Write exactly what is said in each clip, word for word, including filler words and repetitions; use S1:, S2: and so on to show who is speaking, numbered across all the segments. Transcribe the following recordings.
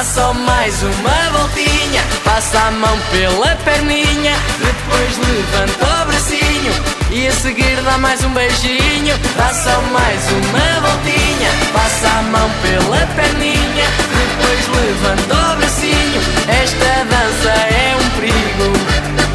S1: dá só mais uma voltinha, passa a mão pela perninha, depois levanta o bracinho e a seguir dá mais um beijinho. Dá só mais uma voltinha, passa a mão pela perninha, depois levanta o bracinho. Esta dança é um perigo.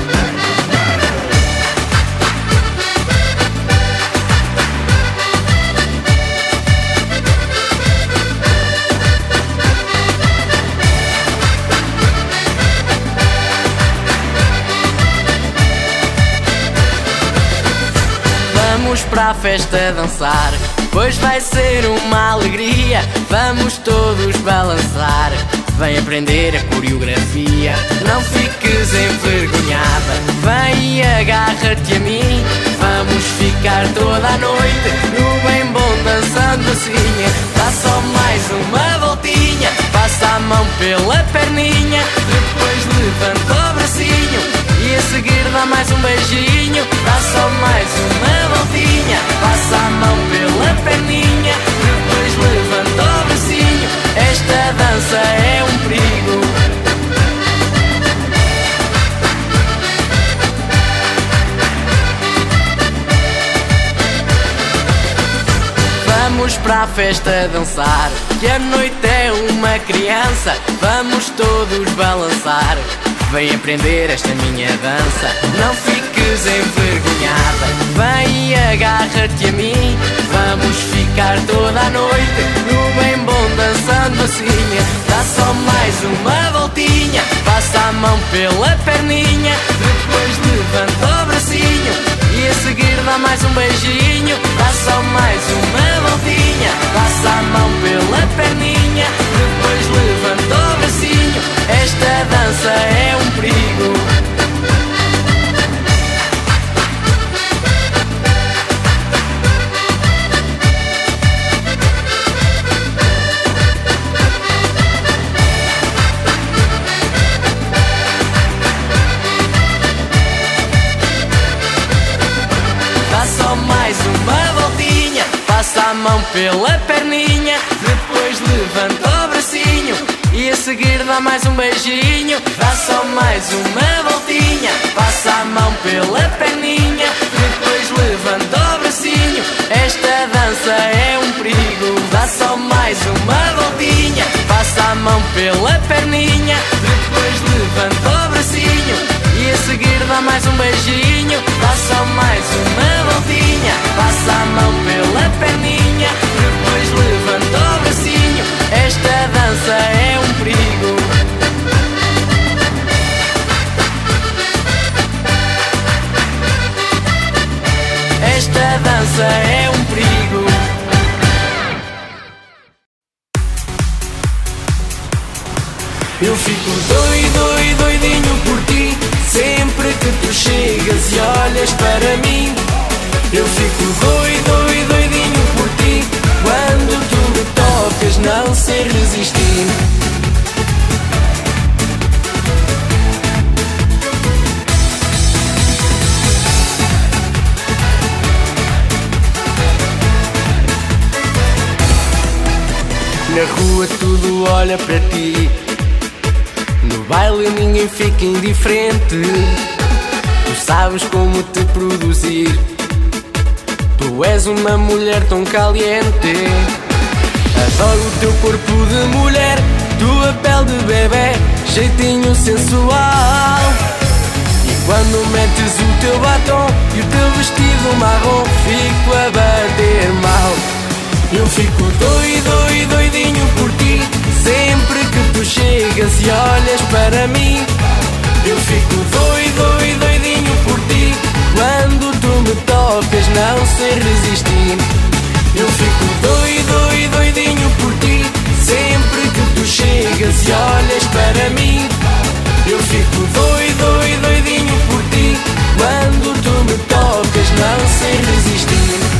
S1: Vamos para a festa dançar, pois vai ser uma alegria. Vamos todos balançar, vem aprender a coreografia. Não fiques envergonhada, vem e agarra-te a mim. Vamos ficar toda a noite no bem bom dançando assim. Dá só mais uma voltinha, passa a mão pela perninha, depois levanta o bracinho e a seguir dá mais um beijinho. Dá só mais uma voltinha, passa a mão pela perninha, depois levanta o bracinho. Esta dança é um perigo. Vamos para a festa dançar, que a noite é uma criança. Vamos todos balançar, vem aprender esta minha dança. Não fiques envergonhada, vem e agarra-te a mim. Vamos ficar toda a noite no bem bom dançando assim. Dá só mais uma voltinha, passa a mão pela perninha, depois levanta o bracinho e a seguir dá mais um beijinho. Dá só mais uma voltinha, passa a mão pela perninha, depois levanta o bracinho. Esta dança é um perigo. Dá só mais uma voltinha, passa a mão pela perninha, depois levanta o bracinho e a seguir dá mais um beijinho. Dá só mais uma voltinha, passa a mão pela perninha, depois levanta o bracinho. Esta dança é um perigo. Dá só mais uma voltinha, passa a mão pela perninha, depois levanta o bracinho e a seguir dá mais um beijinho. Dá só mais uma voltinha, passa a mão pela perninha, depois levanta o bracinho. Esta dança é um perigo. Esta dança é um perigo. Eu fico doido e doidinho por ti, sempre que tu chegas e olhas para mim. Eu fico doido e doidinho por ti, quando tu me tocas não sei resistir. Na rua tudo olha para ti, no baile ninguém fica indiferente. Tu sabes como te produzir, tu és uma mulher tão caliente. Adoro o teu corpo de mulher, tua pele de bebê, jeitinho sensual. E quando metes o teu batom e o teu vestido marrom, fico a bater mal. Eu fico doido e doidinho por ti, sempre que tu chegas e olhas para mim. Eu fico doido e doidinho por ti, quando tu me tocas não sei resistir. Eu fico doido e doidinho por ti, sempre que tu chegas e olhas para mim. Eu fico doido e doidinho por ti, quando tu me tocas não sei resistir.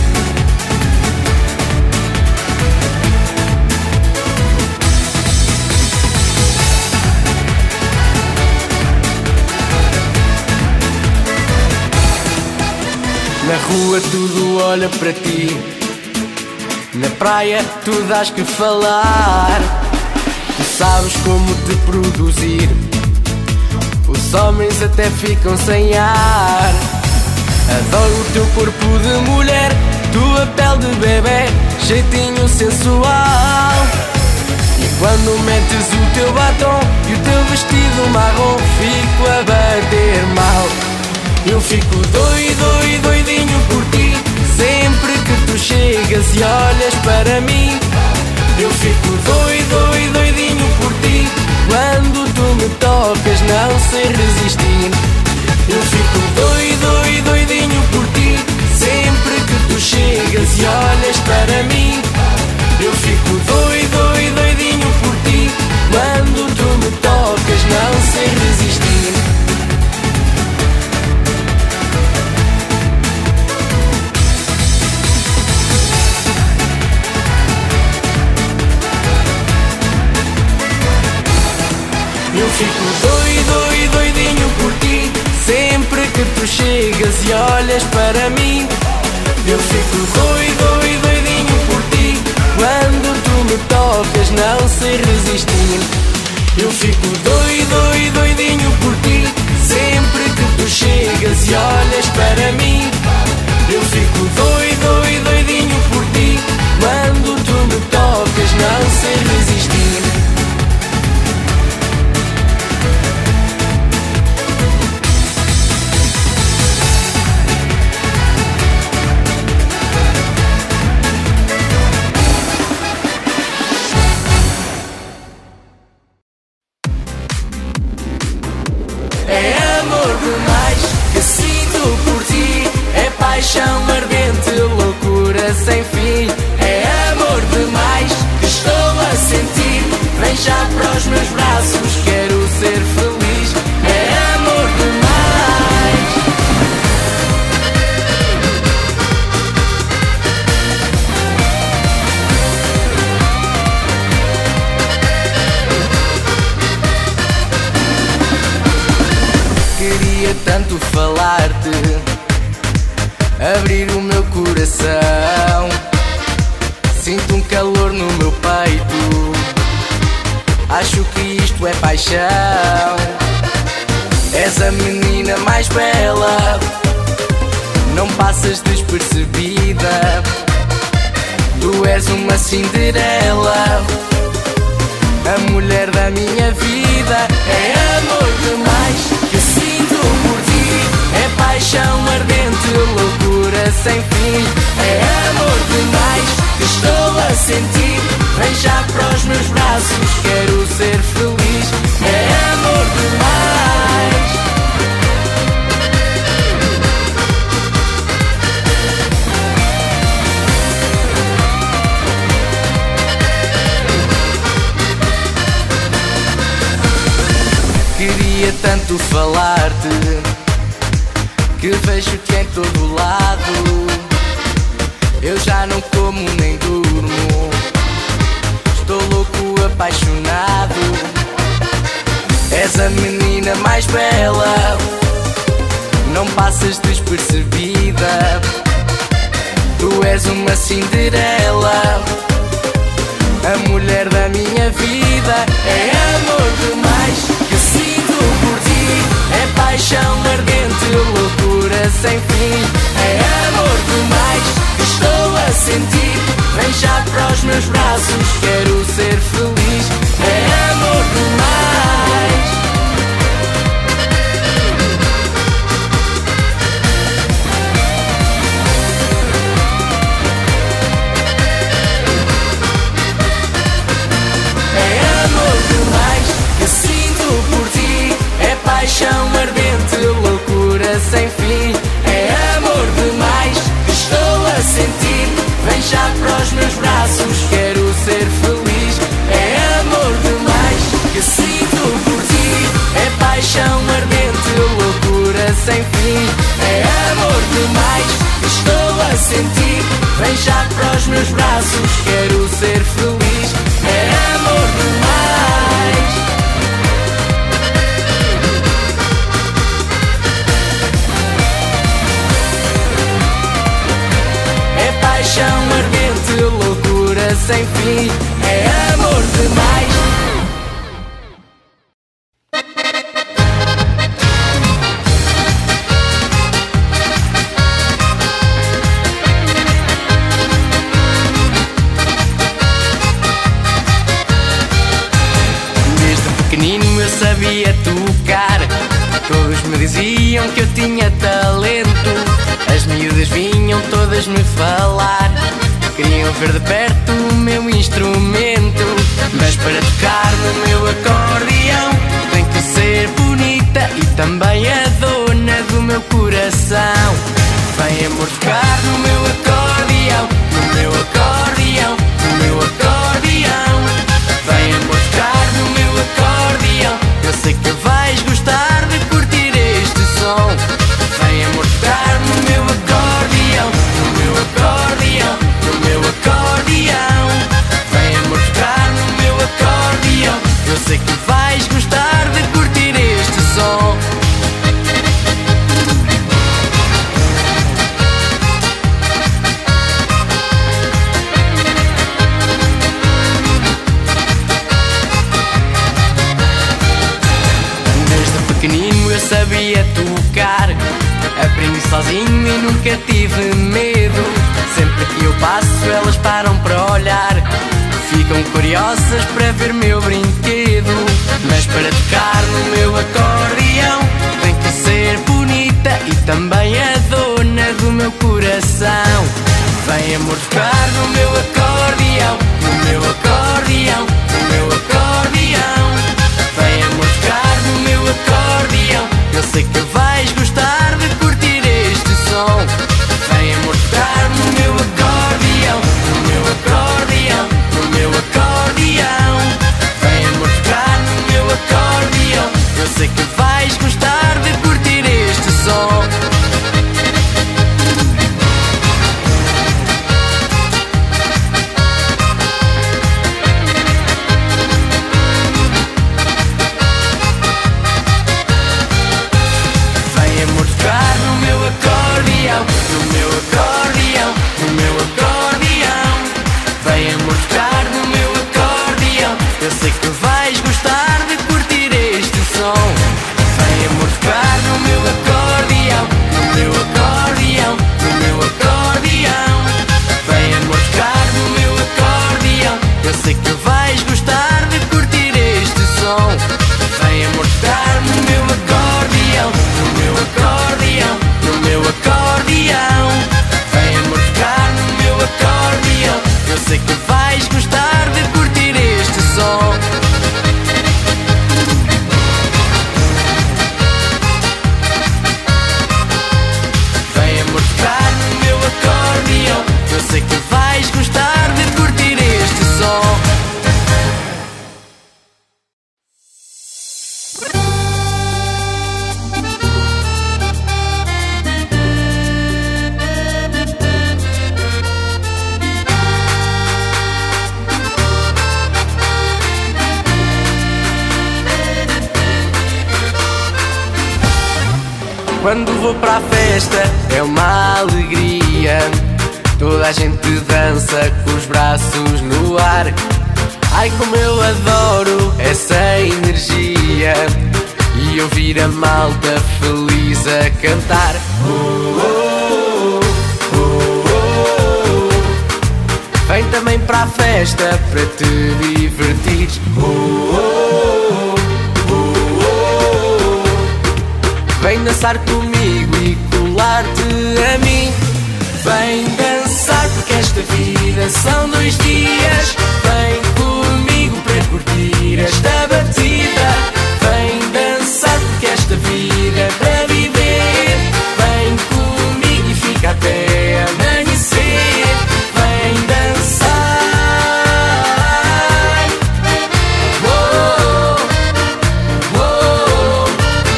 S1: Na rua tudo olha para ti, na praia tu dás que falar. Tu sabes como te produzir. Os homens até ficam sem ar. Adoro o teu corpo de mulher, tua pele de bebê, jeitinho sensual. E quando metes o teu batom e o teu vestido marrom, fico a bater mal. Eu fico doido, doido, doidinho por ti, sempre que tu chegas e olhas para mim. Eu fico doido, doido, doidinho por ti, quando tu me tocas não sei resistir. Eu fico doido, doido, doidinho por ti, sempre que tu chegas e olhas para mim. Eu fico doido, doido, doidinho por ti, quando tu me tocas não sei resistir. Eu fico doido, doido, doidinho por ti, sempre que tu chegas e olhas para mim. Eu fico doido, doido, doidinho por ti, quando tu me tocas não sei resistir. Eu fico doido, doido, doidinho por ti, sempre que tu chegas e olhas para mim. Eu fico doido, doido, doidinho por ti, quando tu me tocas não sei resistir. É amor demais que sinto por ti, é paixão ardente, loucura sem fim. É amor demais que estou a sentir, vem já para os meus braços, quero ser feliz. É amor demais. Queria tanto falar-te, abrir o meu coração. Sinto um calor no meu peito, acho que isto é paixão. És a menina mais bela, não passas despercebida. Tu és uma Cinderela, a mulher da minha vida. É amor demais que sinto por ti, é paixão ardente, loucura sem fim. É amor demais que estou a sentir, vem já para os meus braços, quero ser feliz. É amor demais. Queria tanto falar-te, que vejo que em todo lado eu já não como nem durmo, estou louco apaixonado. És a menina mais bela, não passas despercebida. Tu és uma Cinderela, a mulher da minha vida. É amor demais que sinto por ti, é paixão ardente, loucura sem fim. É amor demais que estou a sentir, vem já para os meus braços, quero ser feliz. É amor demais. Paixão ardente, loucura sem fim. É amor demais que estou a sentir, vem já para os meus braços, quero ser feliz. É amor demais que sinto por ti, é paixão ardente, loucura sem fim. É amor demais que estou a sentir, vem já para os meus braços, quero ser feliz. É amor demais. Paixão ardente, loucura sem fim. É amor demais. sabia tocar. Todos me diziam que eu tinha talento. As miúdas vinham todas me falar, queriam ver de perto o meu instrumento. Mas para tocar no meu acordeão tem que ser bonita e também a dona do meu coração. Vem amor tocar no meu acordeão, no meu acordeão, no meu acordeão. Vem amor tocar no meu acordeão, eu sei que vais gostar de curtir este som. Vem amor tocar no meu acordeão, no meu acordeão, no meu acordeão. Vem amor tocar no meu acordeão, eu sei que vais gostar de curtir este som. Pequenino eu sabia tocar, aprendi sozinho e nunca tive medo. Sempre que eu passo elas param para olhar, ficam curiosas para ver meu brinquedo. Mas para tocar no meu acordeão tem que ser bonita e também a dona do meu coração. Vem amor tocar no meu acordeão, no meu acordeão, no meu acordeão. Vem amor tocar no meu acordeão, eu sei que vais gostar de curtir este som. Vem amor tocar no meu acordeão, no meu acordeão, no meu acordeão. Vem amor tocar no meu acordeão, eu sei que vais gostar de curtir este som. No meu acordeão, no meu acordeão. Vem amor tocar no meu acordeão, eu sei que vais gostar de curtir este som. Vem amor tocar no meu acordeão, no meu acordeão, no meu acordeão. Vem amor tocar no meu acordeão, eu sei que vais gostar de curtir este som. Vem amor tocar no meu acordeão, no meu acordeão, no meu acordeão. Vem amor tocar no meu acordeão, eu sei que vais gostar de curtir este som. Vem amor tocar no meu acordeão, eu sei que vais gostar de curtir este som. Quando vou para a festa é uma alegria, toda a gente dança com os braços no ar. Ai como eu adoro essa energia e ouvir a malta feliz a cantar. Oh, oh, oh, oh, oh. Vem também para a festa para te divertires. Oh, oh, oh, oh, oh. Vem dançar comigo e colar-te a mim. Vem dançar porque esta vida são dois dias. Vem comigo para curtir esta batida. Vem dançar porque esta vida é para viver. Vem comigo e fica até amanhecer. Vem dançar. Oh, oh, oh.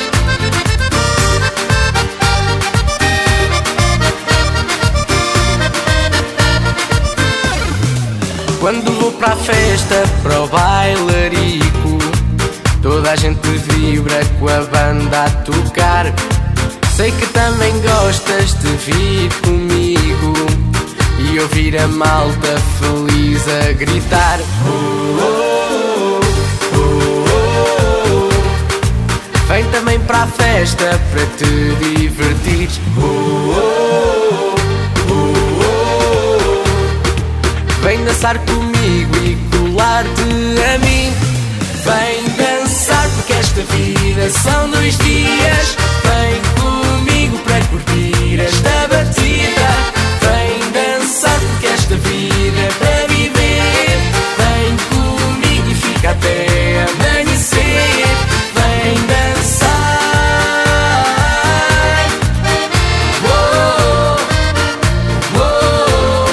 S1: Quando vou para a festa, para o bailarico, toda a gente vibra com a banda a tocar. Sei que também gostas de vir comigo e ouvir a malta feliz a gritar. Oh, oh, oh, oh, oh. Vem também para a festa para te divertires. Oh, oh, oh, oh, oh. Vem dançar comigo e colar-te a mim. Vem dançar que esta vida são dois dias. Vem comigo para curtir esta batida. Vem dançar porque esta vida é para viver. Vem comigo e fica até amanhecer. Vem dançar. Oh, oh.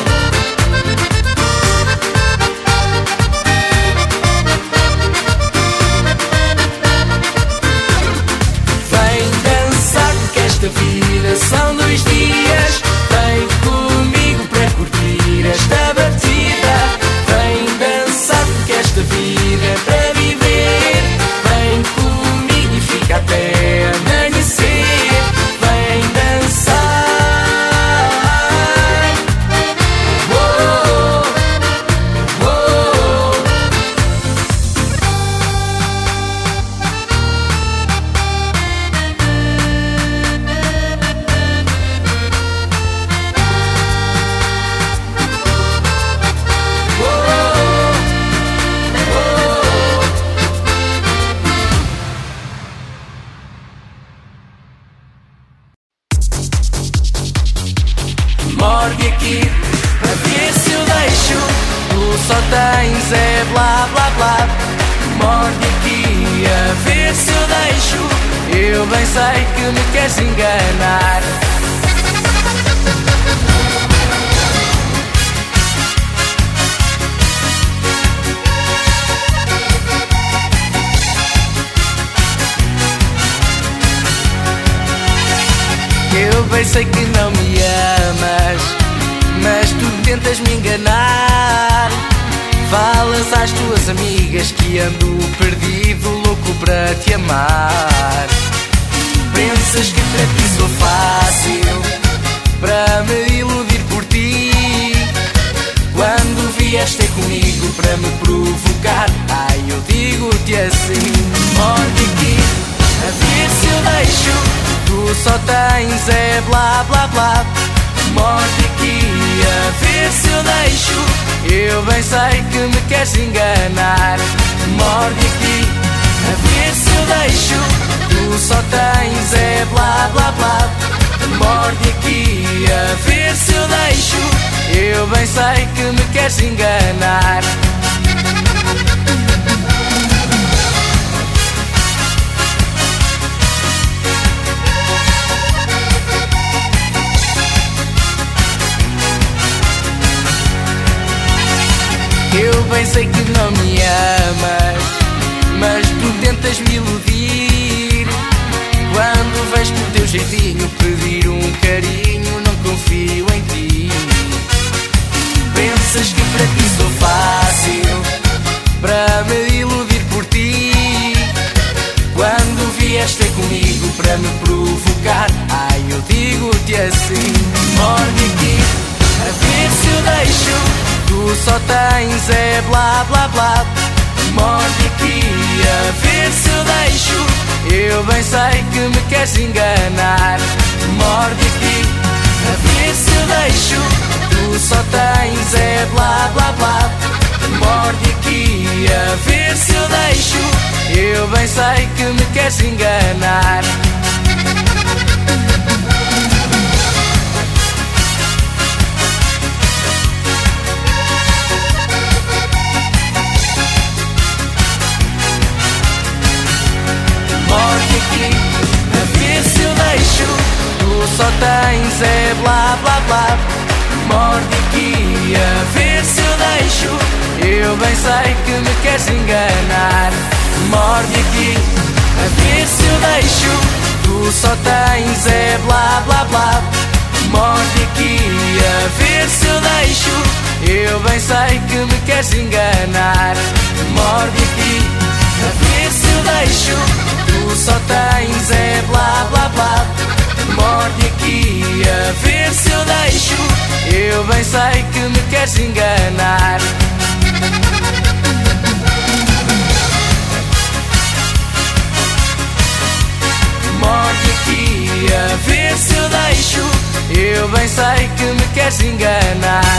S1: Vem dançar porque esta vida são dois dias. Vem comigo para curtir esta batida. Vem dançar porque esta vida é para viver. Vem comigo e fica até amanhecer. Vem dançar. Oh, oh. Morde aqui, a ver se eu deixo. Tu só tens é blá blá blá. Morde aqui, a ver se eu deixo. Eu bem sei que me queres enganar. Eu bem sei que não me amas, mas tu tentas me enganar. Falas às tuas amigas que ando perdido, louco para te amar. Pensas que para ti sou fácil, para me iludir por ti. Quando vieste ter comigo para me provocar, ai eu digo-te assim. Morde aqui, a ver se eu deixo. Tu só tens é blá blá blá. Morde aqui, a ver se eu deixo. Eu bem sei que me queres enganar. Morde aqui, a ver se eu deixo. Tu só tens é blá blá blá. Morde aqui, a ver se eu deixo. Eu bem sei que me queres enganar. Eu bem sei que não me amas, mas tu tentas me iludir. Quando vais com o teu jeitinho pedir um carinho, não confio em ti. Pensas que para ti sou fácil, para me iludir por ti. Quando vieste ter comigo para me provocar, ai eu digo-te assim. Morde aqui, a ver se eu deixo. Tu só tens é blá blá blá. Morde aqui, a ver se eu deixo. Eu bem sei que me queres enganar. Morde aqui, a ver se eu deixo. Tu só tens é blá blá blá. Morde aqui, a ver se eu deixo. Eu bem sei que me queres enganar. Morde aqui, a ver se eu deixo. Tu só tens é blá blá blá. Morde aqui, a ver se eu deixo. Eu bem sei que me queres enganar. Morde aqui, a ver se eu deixo. Tu só tens é blá blá blá. Morde aqui, a ver se eu deixo. Eu bem sei que me queres enganar. Morde aqui, a ver se eu deixo. Tu só tens é blá blá blá. Morde aqui, a ver se eu deixo. Eu bem sei que me queres enganar. Morde aqui, a ver se eu deixo. Eu bem sei que me queres enganar.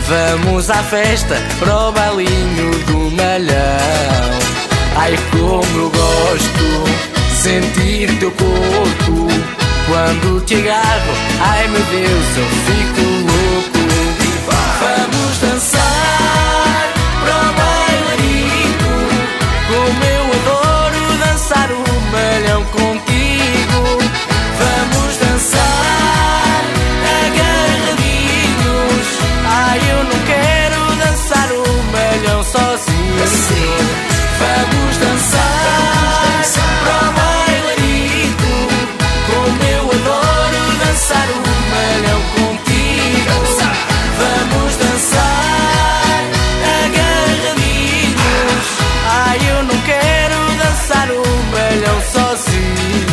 S1: Vamos à festa, para o bailinho do Malhão. Ai, como eu gosto, sentir teu corpo quando te agarro. Ai meu Deus, eu fico louco. Vamos dançar para o bailarino, como eu adoro dançar o malhão contigo. Vamos dançar agarradinhos. Ai, eu não quero dançar o malhão sozinho. Vamos dançar para o bailarino, como eu adoro dançar o malhão contigo. Vamos dançar agarradinhos. Ai, eu não quero dançar o malhão sozinho.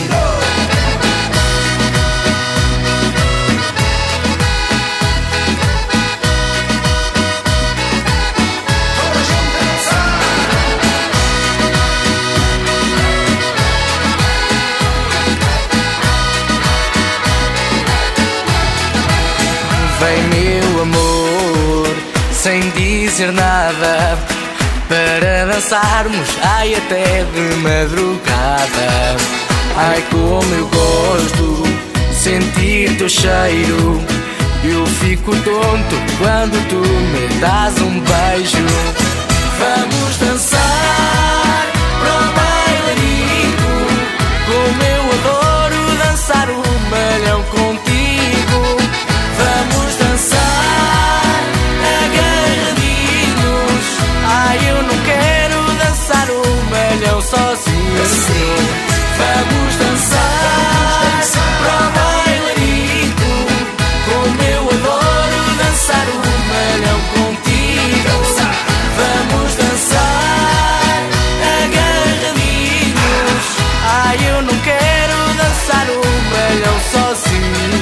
S1: Vem meu amor, sem dizer nada, para dançarmos, ai até de madrugada. Ai como eu gosto, sentir teu cheiro. Eu fico tonto quando tu me dás um beijo. Vamos dançar para o bailarino, como eu adoro dançar o malhão contigo. Vamos dançar agarradinhos. Ai, eu não quero dançar o malhão sozinho. Vamos dançar para o bailarino, como eu adoro dançar o malhão contigo. Vamos dançar agarradinhos. Ai, eu não quero dançar o malhão sozinho.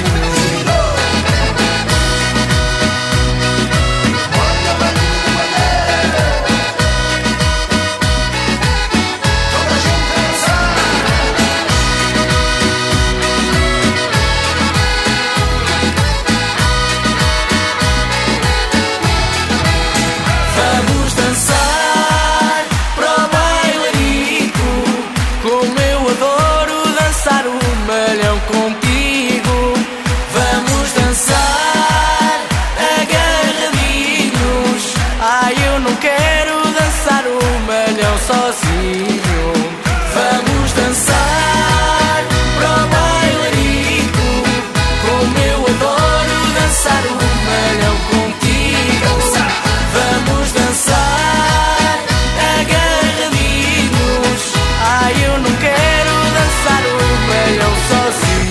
S1: Contigo, vamos dançar agarradinhos. Ai, eu não quero dançar o malhão sozinho. Vamos dançar para o bailarino, como eu adoro dançar o malhão contigo. Vamos dançar agarradinhos. Ai, eu não quero dançar o malhão sozinho.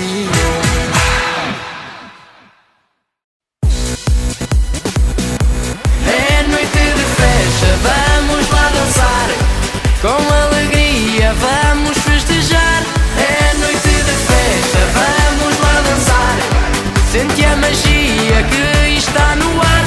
S1: Com alegria vamos festejar. É noite de festa, vamos lá dançar. Sente a magia que está no ar.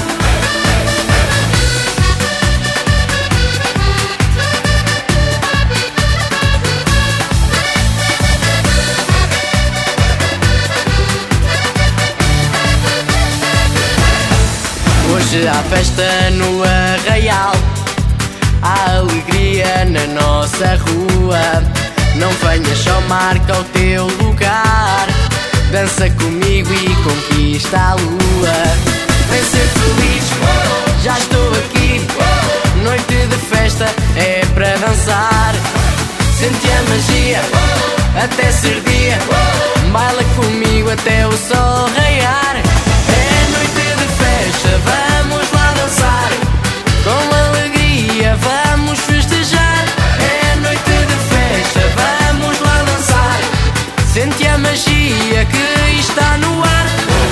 S1: Hoje há festa no Arraial, há alegria na nossa rua. Não venhas só, marca o teu lugar. Dança comigo e conquista a lua. Vem ser feliz, já estou aqui. Noite de festa é para dançar. Sente a magia até ser dia. Baila comigo até o sol raiar. É noite de festa, vamos lá dançar. Com alegria vamos festejar. É noite de festa, vamos lá dançar. Sente a magia que está no ar.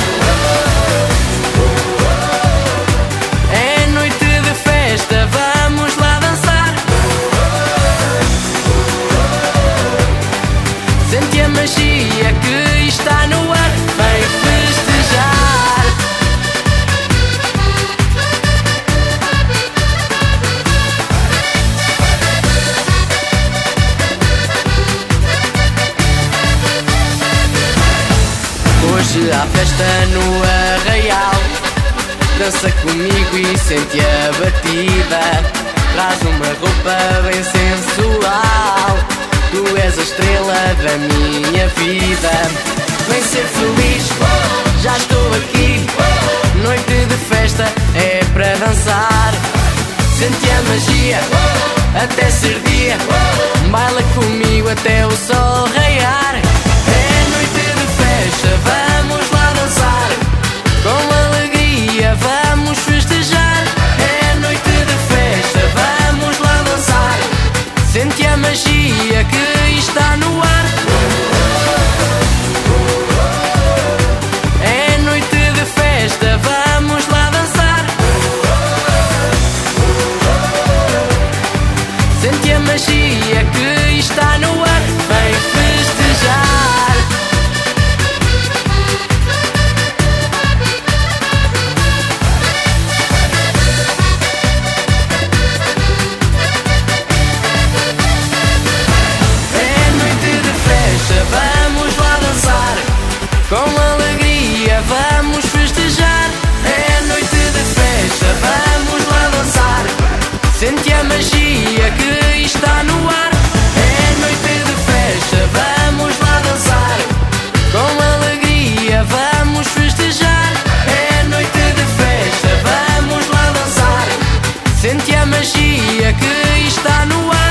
S1: É noite de festa, vamos lá dançar. Sente a magia que está no ar. Vem festejar. Hoje há festa no Arraial, dança comigo e sente a batida. Traz uma roupa bem sensual, tu és a estrela da minha vida. Vem ser feliz, já estou aqui. Noite de festa é para dançar. Sente a magia até ser dia. Baila comigo até o sol raiar. É noite de festa, vamos lá dançar. Com alegria vamos festejar. É noite de festa, vamos lá dançar. Sente a magia que está no ar. É noite de festa, vamos lá dançar. Sente a magia que está no ar. Vem festejar. É noite de festa, vamos lá dançar. Com alegria vamos festejar. É noite de festa, vamos lá dançar. Sente a magia que está no ar. É noite de festa, vamos lá dançar. Com alegria vamos festejar. É noite de festa, vamos lá dançar. Sente a magia que está no ar.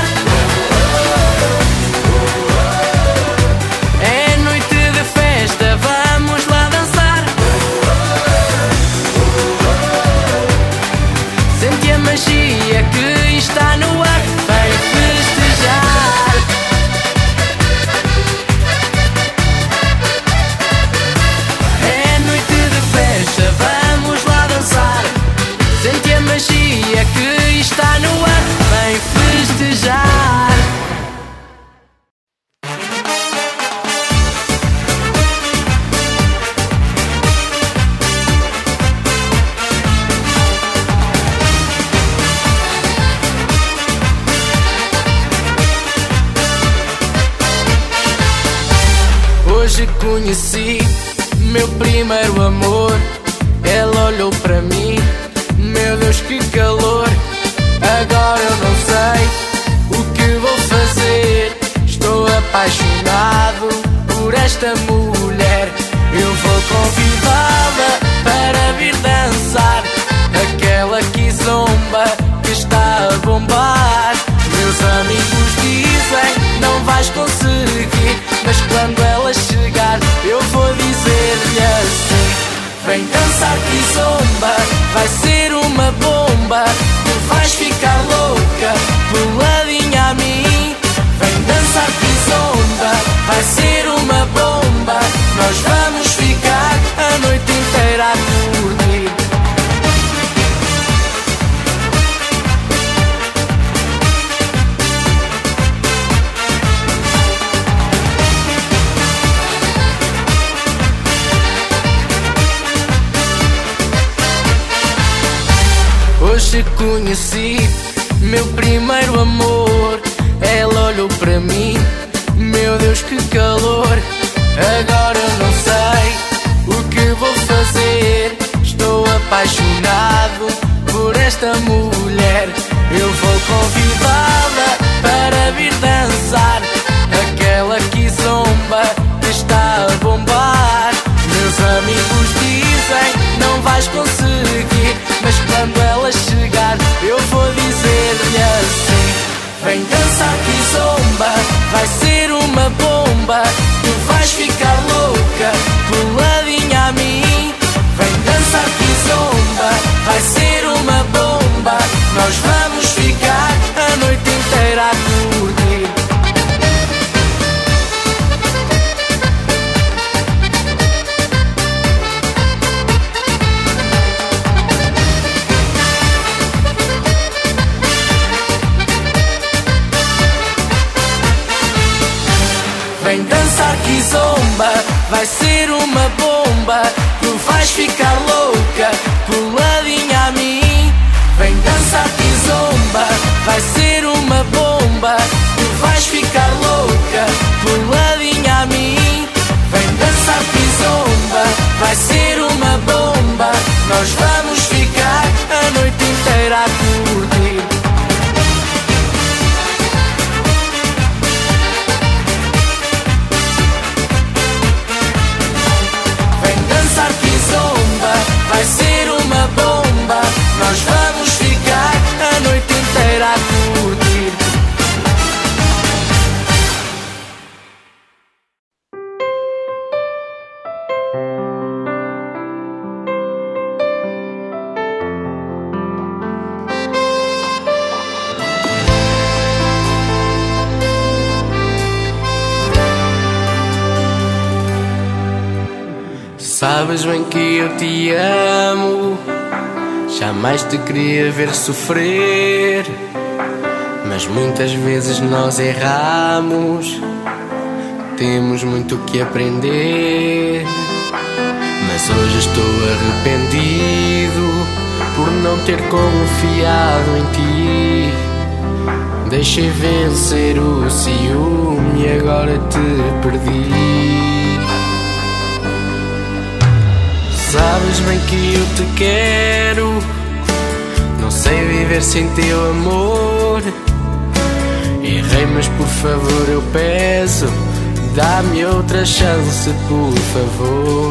S1: É noite de festa, vamos lá dançar. Sente a magia que está no ar. Vem festejar. É noite de festa, vamos lá dançar. Sente a magia que está no ar. Vem festejar. Hoje conheci meu primeiro amor. Ela olhou para mim, meu Deus que calor. Agora eu não sei o que vou fazer. Estou apaixonado por esta mulher. Eu vou convidá-la para vir dançar. Aquela que zomba, que está a bombar. Meus amigos dizem, não vais conseguir. Mas quando ela chegar, eu vou dizer-lhe assim: vem dançar que zomba, vai ser uma bomba. Tu vais ficar louca, coladinha a mim. Vem dançar que zomba, vai ser uma bomba. Nós vamos ficar a noite inteira a dormir. Hoje conheci meu primeiro amor. Ela olhou para mim, meu Deus que calor. Agora eu não sei o que vou fazer. Estou apaixonado por esta mulher. Eu vou convidá-la para vir dançar. Aquela que zomba, que está a bombar. Meus amigos dizem, não vais conseguir. Mas quando ela chegar, eu vou dizer-lhe assim: vem dançar que zomba, vai ser uma bomba. Tu vais ficar louca, coladinha a mim. Vem dançar que zomba, vai ser uma bomba. Sabes bem que eu te amo, jamais te queria ver sofrer, mas muitas vezes nós erramos, temos muito que aprender. Mas hoje estou arrependido por não ter confiado em ti. Deixei vencer o ciúme e agora te perdi. Sabes bem que eu te quero, não sei viver sem teu amor. Errei, mas por favor eu peço, dá-me outra chance, por favor.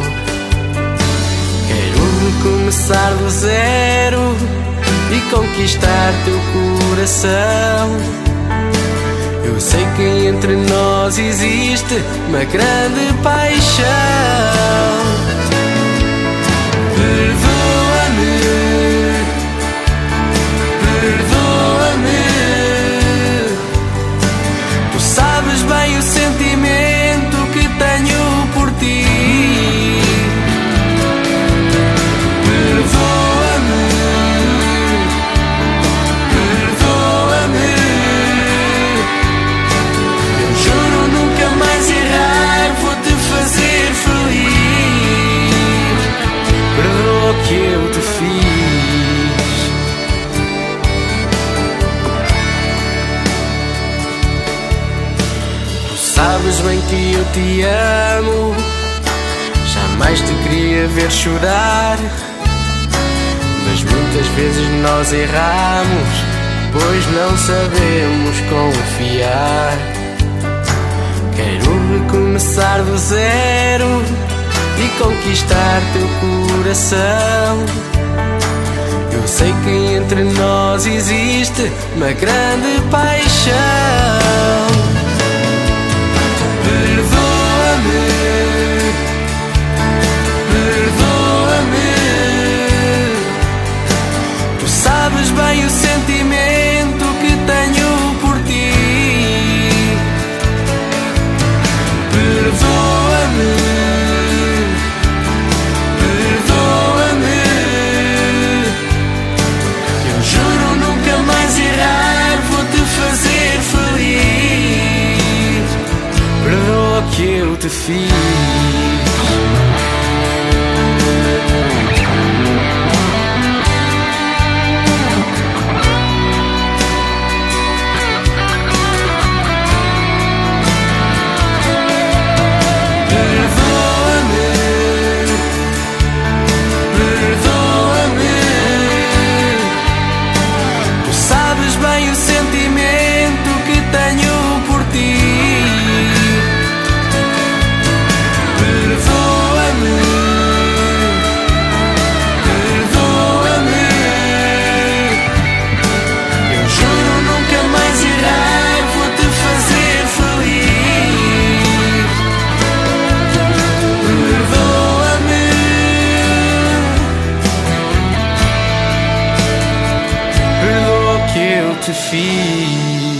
S1: Quero recomeçar do zero e conquistar teu coração. Eu sei que entre nós existe uma grande paixão. Perdoa-me, perdoa-me. Tu sabes bem o sentimento que tenho por ti. Perdoa-me, perdoa-me. Eu juro nunca mais errar, vou-te fazer feliz. Perdoa o que eu te fiz. Tu sabes bem que eu te amo, jamais te queria ver chorar, mas muitas vezes nós erramos, pois não sabemos confiar. Quero recomeçar do zero e conquistar teu coração. Eu sei que entre nós existe uma grande paixão. Perdoa-me, perdoa-me. Tu sabes bem o sentimento que tenho por ti. Perdoa-me, que eu te fiz. Perdoa-me, perdoa-me. Tu sabes bem o sentimento que tenho por ti. Que eu te fiz.